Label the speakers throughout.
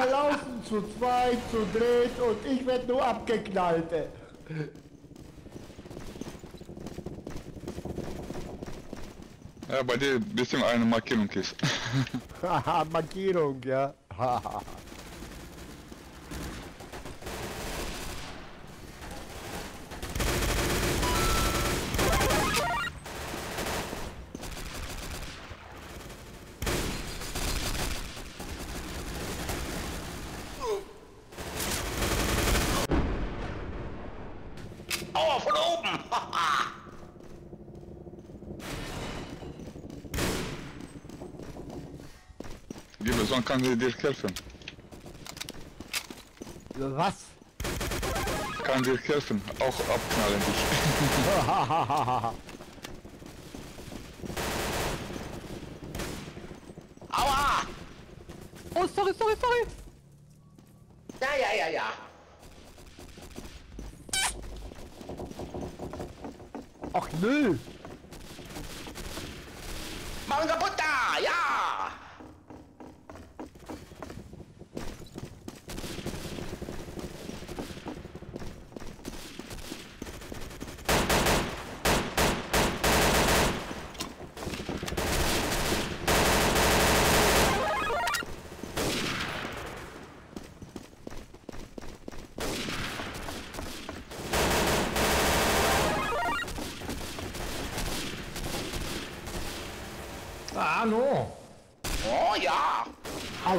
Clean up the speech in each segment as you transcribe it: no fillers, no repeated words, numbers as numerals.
Speaker 1: wir laufen zu zweit, zu dritt und ich werde nur abgeknallt.
Speaker 2: Ja, bei dir bist du eine Markierung ist.
Speaker 1: Haha, Markierung, ja.
Speaker 3: Aua, von oben!
Speaker 2: Die Person kann dir helfen.
Speaker 1: Was?
Speaker 2: Kann dir helfen, auch abknallen dich.
Speaker 3: Aua!
Speaker 4: Oh, sorry.
Speaker 3: Ja.
Speaker 1: Ach nö.
Speaker 3: Machen kaputt da! Ja!
Speaker 1: Ah, no.
Speaker 3: Oh ja!
Speaker 1: Au.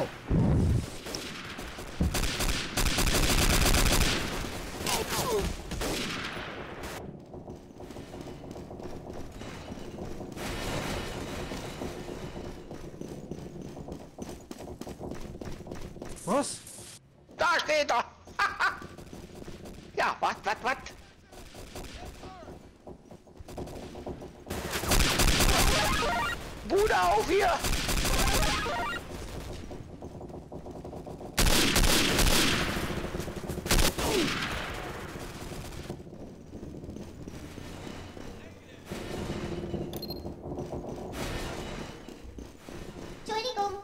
Speaker 1: Was?
Speaker 3: Da steht er! Ja, was? Bude auf hier!
Speaker 5: Entschuldigung.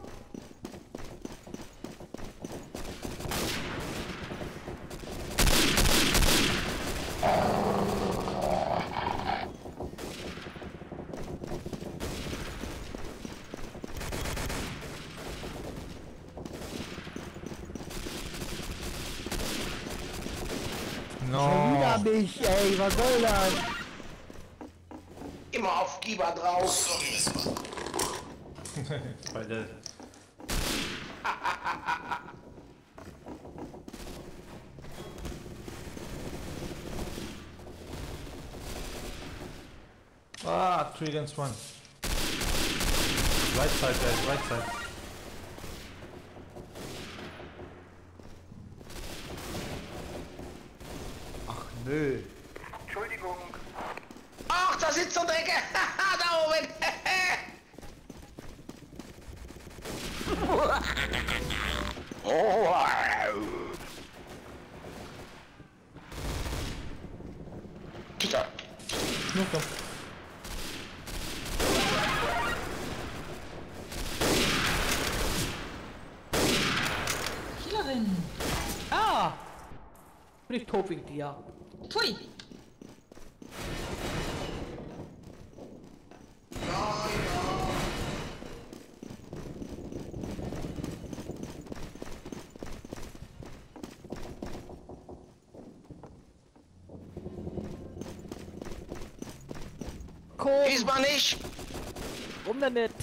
Speaker 1: Schon wieder mich, ey, was soll das?
Speaker 3: Immer auf Giba drauf.
Speaker 6: Weil der... Ah, 3 against 1. Right side, guys, right side.
Speaker 1: Ach nö.
Speaker 3: Entschuldigung. Ach, da sitzt der Ecke. Da oben. Oh. Kita.
Speaker 6: No, komm.
Speaker 4: Killerin.
Speaker 1: Ah! Bin ich tot wegen dir.
Speaker 4: Pfui.
Speaker 1: Komm,
Speaker 3: Diesmal nicht.
Speaker 1: warum denn nicht?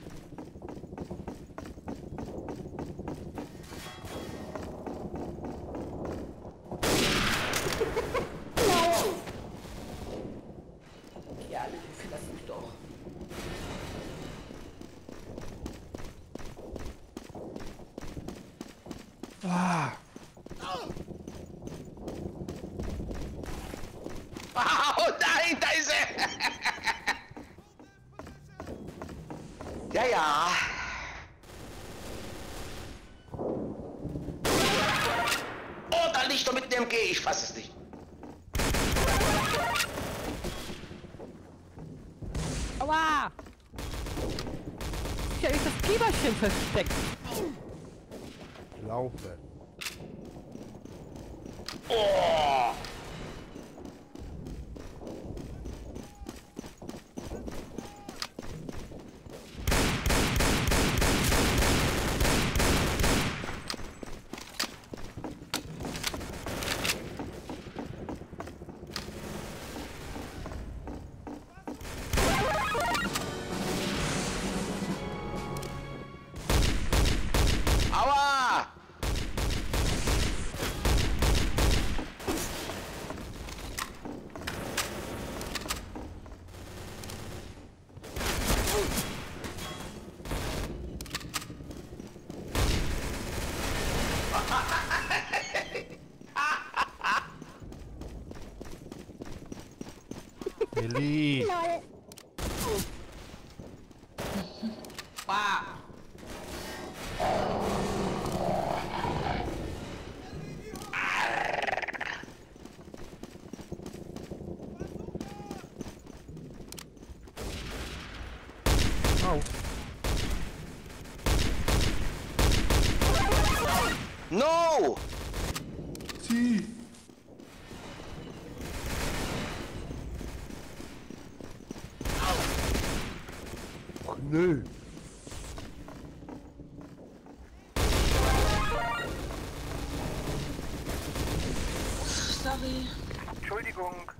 Speaker 1: Ja, lass mich doch. Ah.
Speaker 3: Oh nein, da ist er. Ja. Oh, da liegt er mit dem MG, ich fass es nicht.
Speaker 4: Aua. Ich habe das Kieberchen versteckt.
Speaker 1: laufen.
Speaker 3: Oh! Aua!
Speaker 6: Really?
Speaker 3: Pak!
Speaker 1: Au.
Speaker 3: No!
Speaker 1: Zieh. Ach nö.
Speaker 4: Sorry.
Speaker 3: Entschuldigung.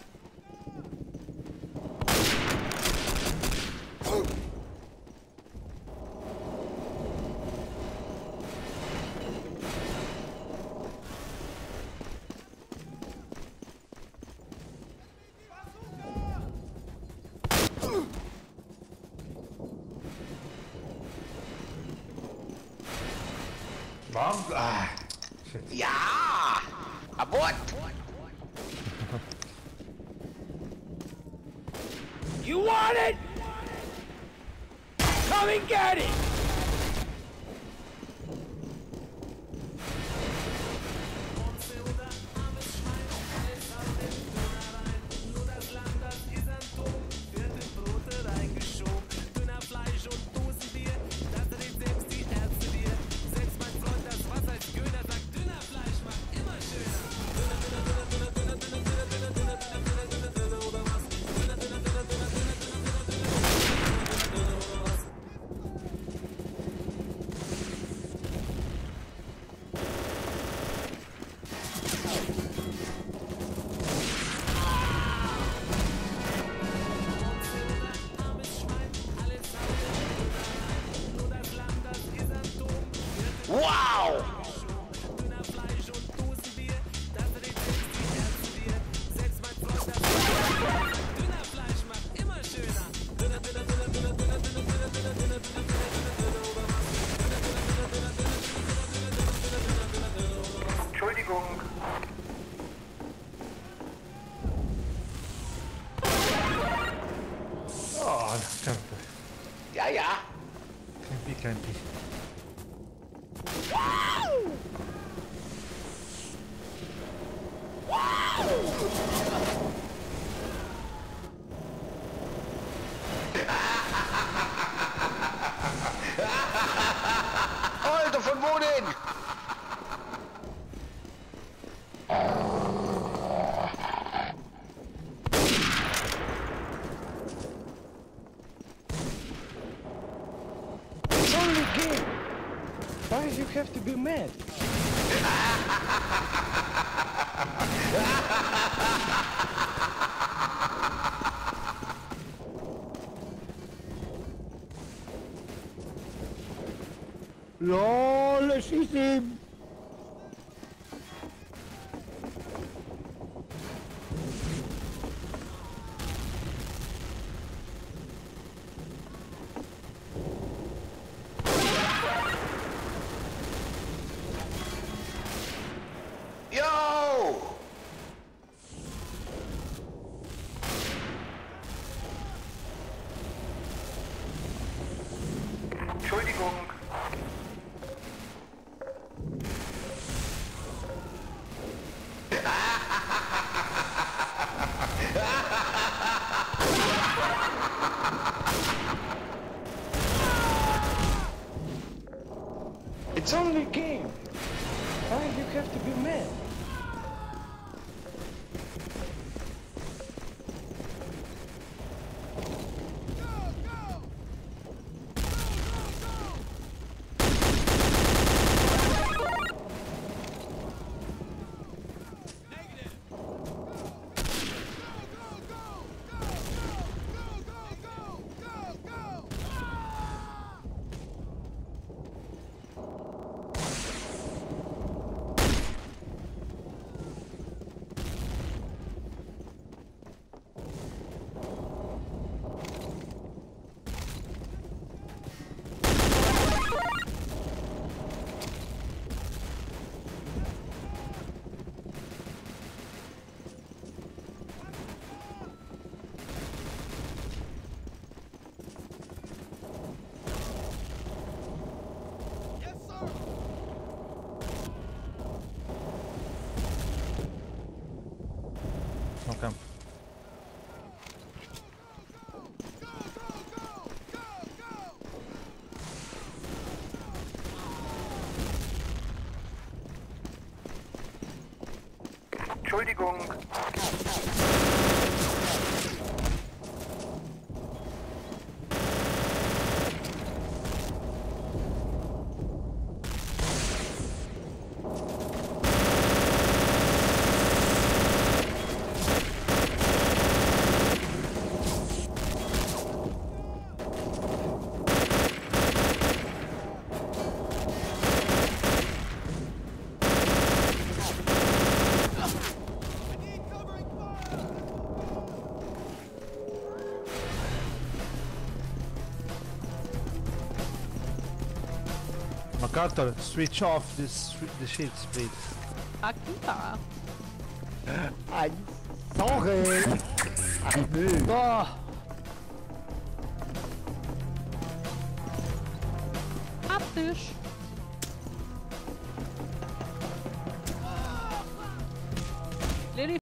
Speaker 6: Bomb? Ah, shit.
Speaker 3: Ja! Abort!
Speaker 5: You want it? Come and get it!
Speaker 3: Wow! Entschuldigung.
Speaker 6: Oh, campy.
Speaker 3: Ja, ja.
Speaker 6: Campy.
Speaker 3: Alter, von wo denn?
Speaker 5: It's only a game. Why do you have to be mad?
Speaker 1: LOL, schieß ihm!
Speaker 3: Yo! Entschuldigung.
Speaker 5: It's only a game. have to be mad?
Speaker 6: Okay.
Speaker 3: Entschuldigung.
Speaker 6: MacArthur, switch off this the sheets, please.
Speaker 4: Aqui tá.
Speaker 1: Ai, sorry. Ai, nö.
Speaker 4: Oh. Haptisch. Lady